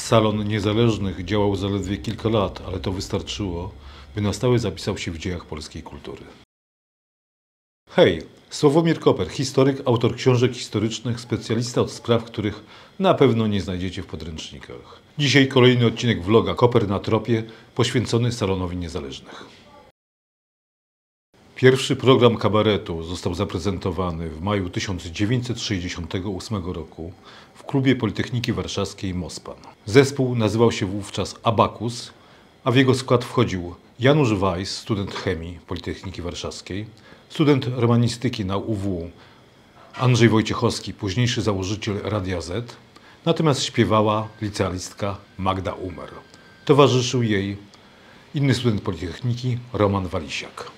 Salon Niezależnych działał zaledwie kilka lat, ale to wystarczyło, by na stałe zapisał się w dziejach polskiej kultury. Hej, Sławomir Koper, historyk, autor książek historycznych, specjalista od spraw, których na pewno nie znajdziecie w podręcznikach. Dzisiaj kolejny odcinek vloga Koper na tropie, poświęcony Salonowi Niezależnych. Pierwszy program kabaretu został zaprezentowany w maju 1968 roku w klubie Politechniki Warszawskiej Mospan. Zespół nazywał się wówczas Abakus, a w jego skład wchodził Janusz Weiss, student chemii Politechniki Warszawskiej, student romanistyki na UW Andrzej Wojciechowski, późniejszy założyciel Radia Z, natomiast śpiewała licealistka Magda Umer. Towarzyszył jej inny student Politechniki Roman Walisiak.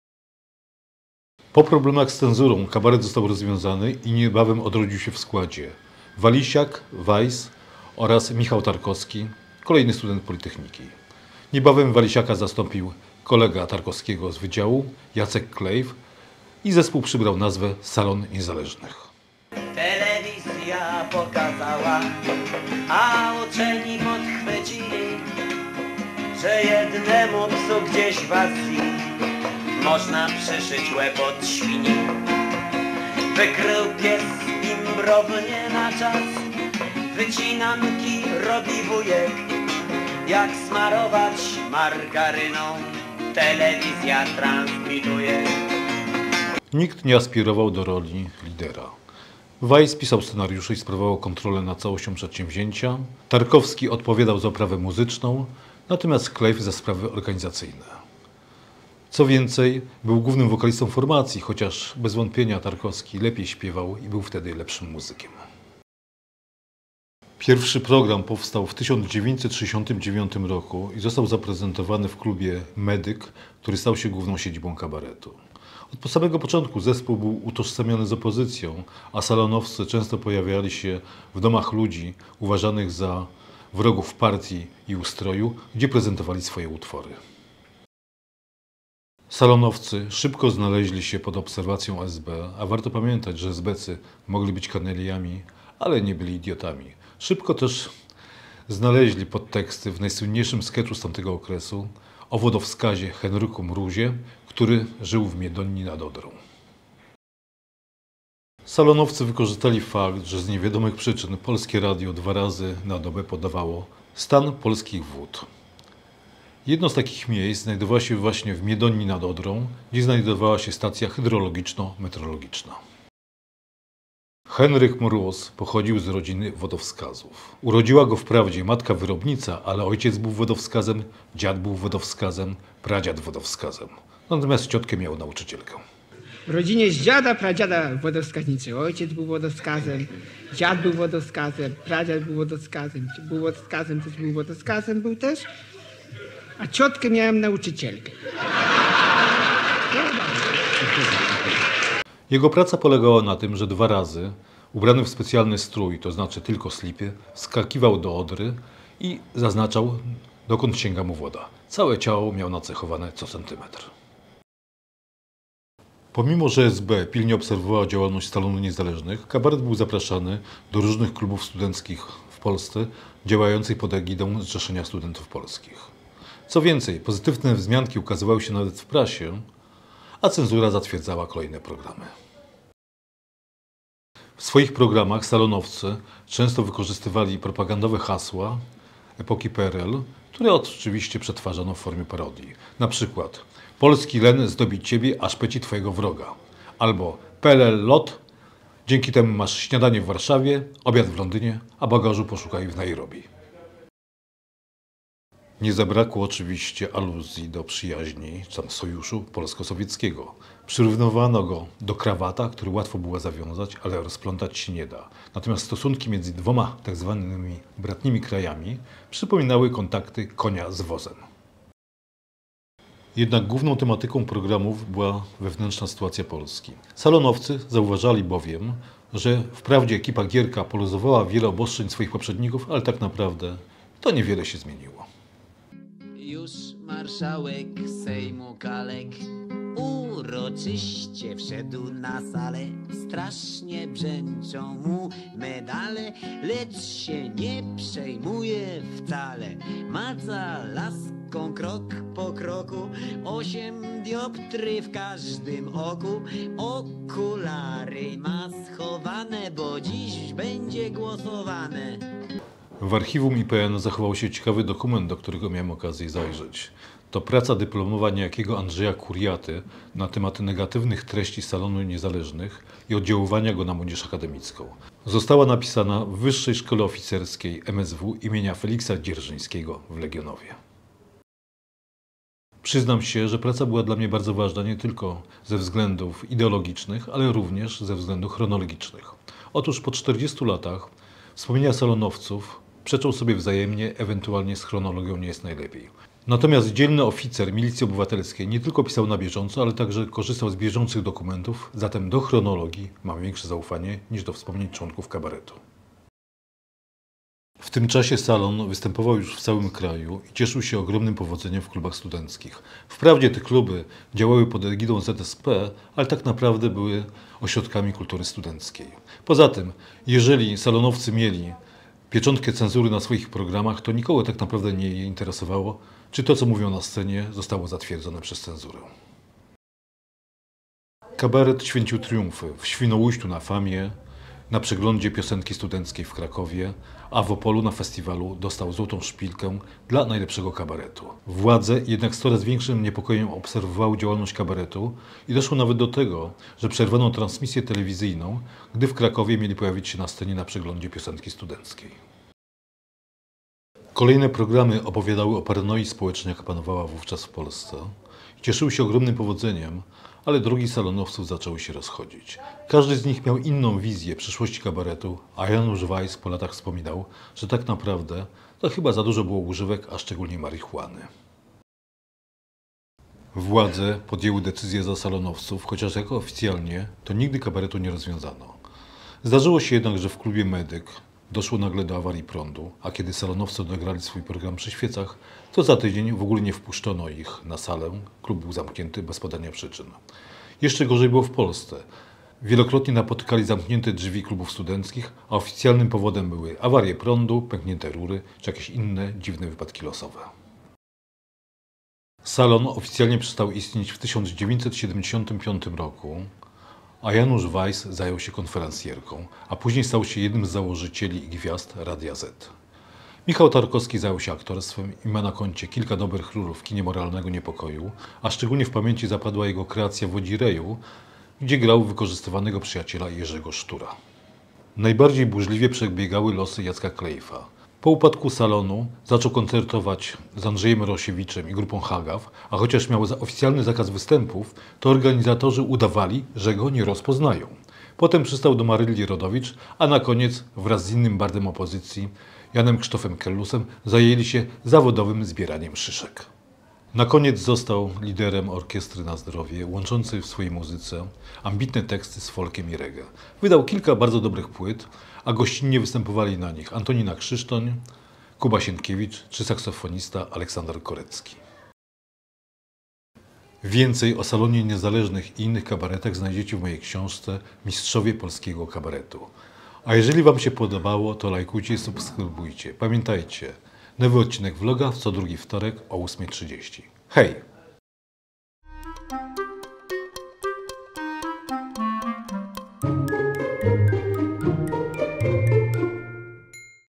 Po problemach z cenzurą kabaret został rozwiązany i niebawem odrodził się w składzie Walisiak, Weiss oraz Michał Tarkowski, kolejny student Politechniki. Niebawem Walisiaka zastąpił kolega Tarkowskiego z wydziału, Jacek Klejw, i zespół przybrał nazwę Salon Niezależnych. Telewizja pokazała, a uczeni podchwycili, że jednemu psu gdzieś w Azji można przyszyć łeb od świni. Wykrył pies bimbrownie na czas, wycinanki robi wujek. Jak smarować margaryną, telewizja transmituje. Nikt nie aspirował do roli lidera. Weiss pisał scenariusze i sprawował kontrolę nad całością przedsięwzięcia. Tarkowski odpowiadał za oprawę muzyczną, natomiast Klejw za sprawy organizacyjne. Co więcej, był głównym wokalistą formacji, chociaż bez wątpienia Tarkowski lepiej śpiewał i był wtedy lepszym muzykiem. Pierwszy program powstał w 1969 roku i został zaprezentowany w klubie Medyk, który stał się główną siedzibą kabaretu. Od samego początku zespół był utożsamiany z opozycją, a salonowcy często pojawiali się w domach ludzi uważanych za wrogów partii i ustroju, gdzie prezentowali swoje utwory. Salonowcy szybko znaleźli się pod obserwacją SB, a warto pamiętać, że SBcy mogli być kaneliami, ale nie byli idiotami. Szybko też znaleźli podteksty w najsłynniejszym sketchu z tamtego okresu o wodowskazie Henryku Mrózie, który żył w Miedonii nad Odrą. Salonowcy wykorzystali fakt, że z niewiadomych przyczyn Polskie Radio 2 razy na dobę podawało stan polskich wód. Jedno z takich miejsc znajdowało się właśnie w Miedonii nad Odrą, gdzie znajdowała się stacja hydrologiczno-meteorologiczna. Henryk Mróz pochodził z rodziny wodowskazów. Urodziła go wprawdzie matka wyrobnica, ale ojciec był wodowskazem, dziad był wodowskazem, pradziad wodowskazem. Natomiast ciotkę miał nauczycielkę. W rodzinie z dziada, pradziada wodowskaznicy. Ojciec był wodowskazem, dziad był wodowskazem, pradziad był wodowskazem, też był wodowskazem też, a ciotkę miałem nauczycielkę. Jego praca polegała na tym, że 2 razy, ubrany w specjalny strój, to znaczy tylko slipy, wskakiwał do Odry i zaznaczał, dokąd sięga mu woda. Całe ciało miał nacechowane co centymetr. Pomimo, że SB pilnie obserwowała działalność Salonu Niezależnych, kabaret był zapraszany do różnych klubów studenckich w Polsce, działających pod egidą Zrzeszenia Studentów Polskich. Co więcej, pozytywne wzmianki ukazywały się nawet w prasie, a cenzura zatwierdzała kolejne programy. W swoich programach salonowcy często wykorzystywali propagandowe hasła epoki PRL, które oczywiście przetwarzano w formie parodii. Na przykład polski len zdobi ciebie, aż peci twojego wroga. Albo PRL lot, dzięki temu masz śniadanie w Warszawie, obiad w Londynie, a bagażu poszukaj w Nairobi. Nie zabrakło oczywiście aluzji do przyjaźni, czy tam sojuszu polsko-sowieckiego. Przyrównywano go do krawata, który łatwo było zawiązać, ale rozplątać się nie da. Natomiast stosunki między dwoma tak zwanymi bratnimi krajami przypominały kontakty konia z wozem. Jednak główną tematyką programów była wewnętrzna sytuacja Polski. Salonowcy zauważali bowiem, że wprawdzie ekipa Gierka poluzowała wiele obostrzeń swoich poprzedników, ale tak naprawdę to niewiele się zmieniło. Już marszałek Sejmu Kalek Uroczyście wszedł na salę, strasznie brzęczą mu medale, lecz się nie przejmuje wcale. Maca laską krok po kroku, 8 dioptry w każdym oku. Okulary ma schowane, bo dziś będzie głosowane. W archiwum IPN zachował się ciekawy dokument, do którego miałem okazję zajrzeć. To praca dyplomowa niejakiego Andrzeja Kuriaty na temat negatywnych treści Salonu Niezależnych i oddziaływania go na młodzież akademicką. Została napisana w Wyższej Szkole Oficerskiej MSW imienia Feliksa Dzierżyńskiego w Legionowie. Przyznam się, że praca była dla mnie bardzo ważna nie tylko ze względów ideologicznych, ale również ze względów chronologicznych. Otóż po 40 latach wspomnienia salonowców przeczą sobie wzajemnie, ewentualnie z chronologią nie jest najlepiej. Natomiast dzielny oficer Milicji Obywatelskiej nie tylko pisał na bieżąco, ale także korzystał z bieżących dokumentów, zatem do chronologii mam większe zaufanie niż do wspomnień członków kabaretu. W tym czasie salon występował już w całym kraju i cieszył się ogromnym powodzeniem w klubach studenckich. Wprawdzie te kluby działały pod egidą ZSP, ale tak naprawdę były ośrodkami kultury studenckiej. Poza tym, jeżeli salonowcy mieli pieczątkę cenzury na swoich programach, to nikogo tak naprawdę nie interesowało, czy to, co mówią na scenie, zostało zatwierdzone przez cenzurę. Kabaret święcił triumfy w Świnoujściu na Famie, na przeglądzie piosenki studenckiej w Krakowie, a w Opolu na festiwalu dostał złotą szpilkę dla najlepszego kabaretu. Władze jednak z coraz większym niepokojem obserwowały działalność kabaretu i doszło nawet do tego, że przerwano transmisję telewizyjną, gdy w Krakowie mieli pojawić się na scenie na przeglądzie piosenki studenckiej. Kolejne programy opowiadały o paranoi społecznej, jaka panowała wówczas w Polsce. Cieszyły się ogromnym powodzeniem, ale drogi salonowców zaczęły się rozchodzić. Każdy z nich miał inną wizję przyszłości kabaretu, a Janusz Weiss po latach wspominał, że tak naprawdę to chyba za dużo było używek, a szczególnie marihuany. Władze podjęły decyzję za salonowców, chociaż jako oficjalnie to nigdy kabaretu nie rozwiązano. Zdarzyło się jednak, że w klubie Medyk doszło nagle do awarii prądu, a kiedy salonowcy odegrali swój program przy świecach, to za tydzień w ogóle nie wpuszczono ich na salę. Klub był zamknięty bez podania przyczyn. Jeszcze gorzej było w Polsce. Wielokrotnie napotykali zamknięte drzwi klubów studenckich, a oficjalnym powodem były awarie prądu, pęknięte rury czy jakieś inne dziwne wypadki losowe. Salon oficjalnie przestał istnieć w 1975 roku, a Janusz Weiss zajął się konferencjerką, a później stał się jednym z założycieli i gwiazd Radia Z. Michał Tarkowski zajął się aktorstwem i ma na koncie kilka dobrych ról w kinie moralnego niepokoju, a szczególnie w pamięci zapadła jego kreacja w Odzireju, gdzie grał wykorzystywanego przyjaciela Jerzego Sztura. Najbardziej burzliwie przebiegały losy Jacka Klejfa. Po upadku salonu zaczął koncertować z Andrzejem Rosiewiczem i grupą Hagaw, a chociaż miał oficjalny zakaz występów, to organizatorzy udawali, że go nie rozpoznają. Potem przystał do Marylli Rodowicz, a na koniec wraz z innym bardem opozycji, Janem Krzysztofem Kellusem, zajęli się zawodowym zbieraniem szyszek. Na koniec został liderem orkiestry Na Zdrowie, łączącej w swojej muzyce ambitne teksty z folkiem i reggae. Wydał kilka bardzo dobrych płyt, a gościnnie występowali na nich Antonina Krzysztoń, Kuba Sienkiewicz czy saksofonista Aleksander Korecki. Więcej o Salonie Niezależnych i innych kabaretach znajdziecie w mojej książce Mistrzowie Polskiego Kabaretu. A jeżeli Wam się podobało, to lajkujcie i subskrybujcie. Pamiętajcie, nowy odcinek vloga w co drugi wtorek o 8:30. Hej!